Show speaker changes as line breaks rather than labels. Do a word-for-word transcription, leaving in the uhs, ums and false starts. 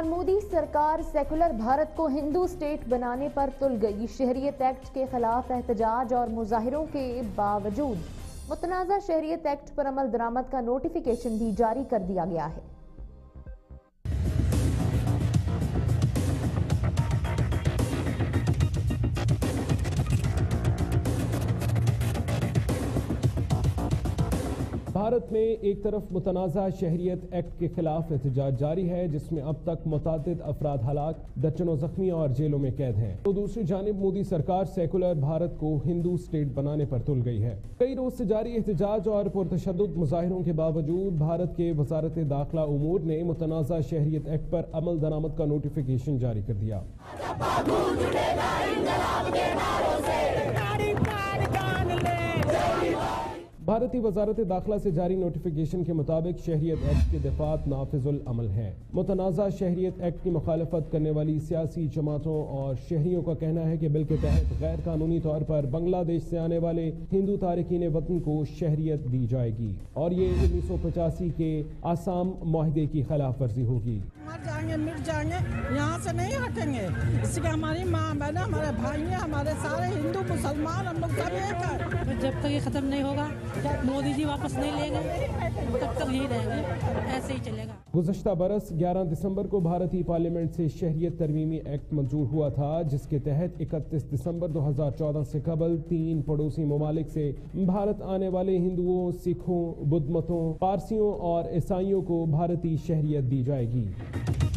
عمران مودی سرکار سیکولر بھارت کو ہندو اسٹیٹ بنانے پر تل گئی۔ شہریت ایکٹ کے خلاف احتجاج اور مظاہروں کے باوجود متنازع شہریت ایکٹ پر عمل درآمد کا نوٹیفیکیشن بھی جاری کر دیا گیا ہے۔
بھارت میں ایک طرف متنازع شہریت ایکٹ کے خلاف احتجاج جاری ہے، جس میں اب تک متعدد افراد ہلاک، درجنوں زخمی اور جیلوں میں قید ہیں، تو دوسری جانب مودی سرکار سیکولر بھارت کو ہندو اسٹیٹ بنانے پر تل گئی ہے۔ کئی روز سے جاری احتجاج اور پرتشدد مظاہروں کے باوجود بھارت کے وزارت داخلہ امور نے متنازع شہریت ایکٹ پر عمل درآمد کا نوٹیفیکیشن جاری کر دیا۔ بھارتی وزارت داخلہ سے جاری نوٹیفیکیشن کے مطابق شہریت ایکٹ کے دفعات نافذ العمل ہیں۔ متنازع شہریت ایکٹ کی مخالفت کرنے والی سیاسی جماعتوں اور شہریوں کا کہنا ہے کہ بل کے تحت غیر قانونی طور پر بنگلہ دیش سے آنے والے ہندو تارکین وطن کو شہریت دی جائے گی اور یہ انیس سو پچاسی کے آسام معاہدے کی خلاف ورزی ہوگی۔
مر جائیں گے مٹ جائیں گے، یہاں سے نہیں ہٹیں گے، اس لیے ہماری ماں بہن ہمارے بھائی ہیں، ہمارے سارے ہندو مسلمان ہم لوگ سب ایک ہیں۔
جب تک یہ ختم نہیں ہوگا، جب مودی جی واپس نہیں لیں گے تب تک یہی رہیں گے، ایسے ہی چلے گا۔
گزشتہ برس گیارہ دسمبر کو بھارتی پارلیمنٹ سے شہریت ترمیمی ایکٹ منظور ہوا تھا، جس کے تحت اکتیس دسمبر دو ہزار چودہ سے قبل تین پڑوسی ممالک سے بھارت آنے والے ہندوؤں، سکھوں، بدھ متوں، پارسیوں اور عیسائیوں کو بھارتی شہریت دی جائے گی۔